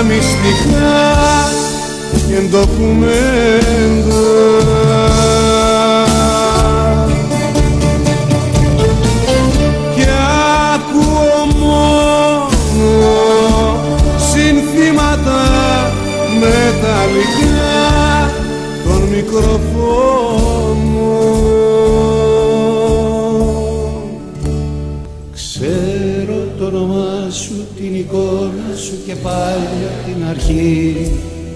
μυστικά και ντοκουμέντα. Και ακούω μόνο συνθήματα μεταλλικά των μικροφώνων. Ξέρω το όνομά σου, την εικόνα σου και πάλι απ' την αρχή.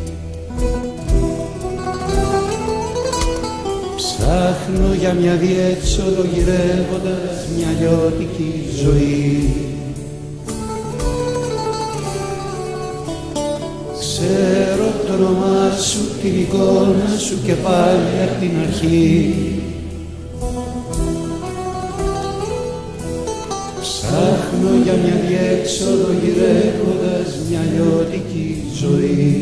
Ψάχνω για μια διέξοδο γυρεύοντας μια λιώτικη ζωή. Ξέρω το όνομά σου, την εικόνα σου και πάλι απ' την αρχή. Ψάχνω για μια διέξοδο γυρεύοντας μια λιώτικη ζωή.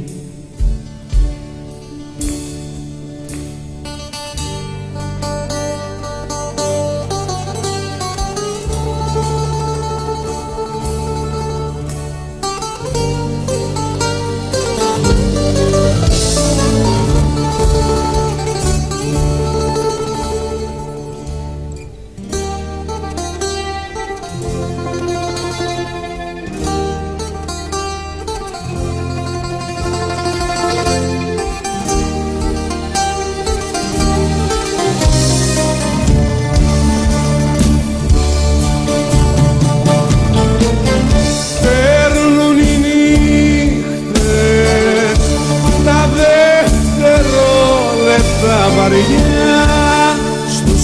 Βαριά στους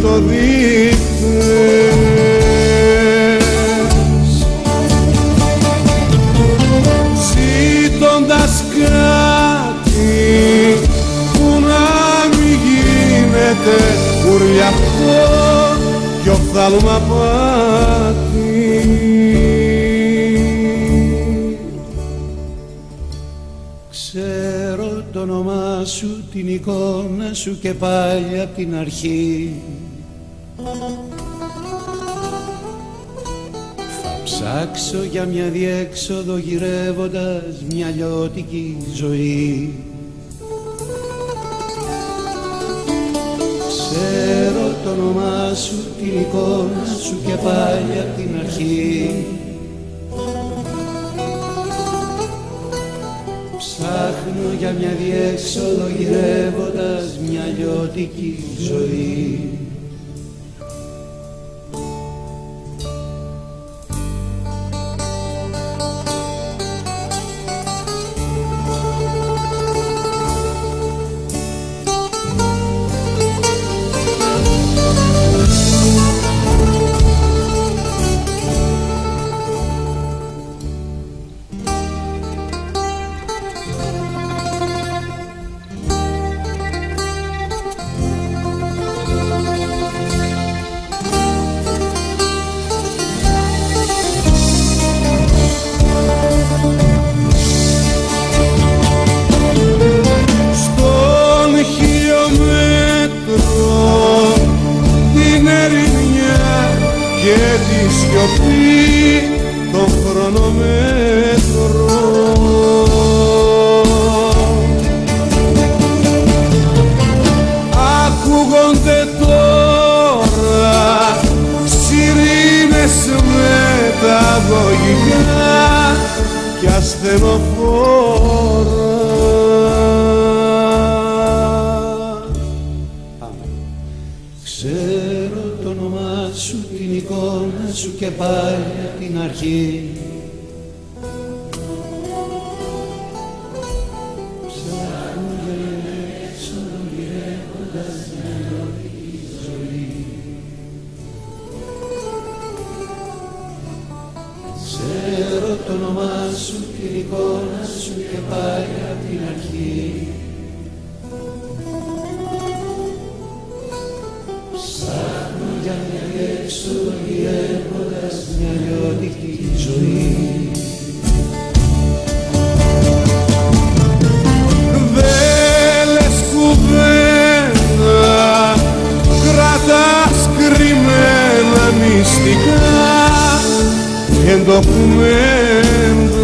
λεπτοδείχτες, ζήτοντας κάτι που να μην γίνεται ουρλιαχτό κι οφθάλμα πάτη. Ξέρω το όνομά σου, την εικόνα σου και πάλι απ' την αρχή. Θα ψάξω για μια διέξοδο γυρεύοντας μια λιώτικη ζωή. Ξέρω το όνομά σου, την εικόνα σου και πάλι απ' την αρχή. Ψάχνω για μια διέξοδο γυρεύοντας μια λιώτικη ζωή. Και τη σιωπή των χρονομέτρων ακούγονται τώρα σιρήνες μεταγωγικά κι ασθενοφόρα. Ξέρω το όνομά σου, την εικόνα σου και πάλι απ' την αρχή. Ψάχνω για μια έξοδο γυρεύοντας μια λιώτικη ζωή. Ξέρω το όνομά σου, την εικόνα σου και πάλι απ' την αρχή. Ψάχνω για μια έξοδο γυρεύοντας μια λιώτικη ζωή. Δεν λες κουβέντα, κρατάς κρυμμένα μυστικά και ντοκουμέντα.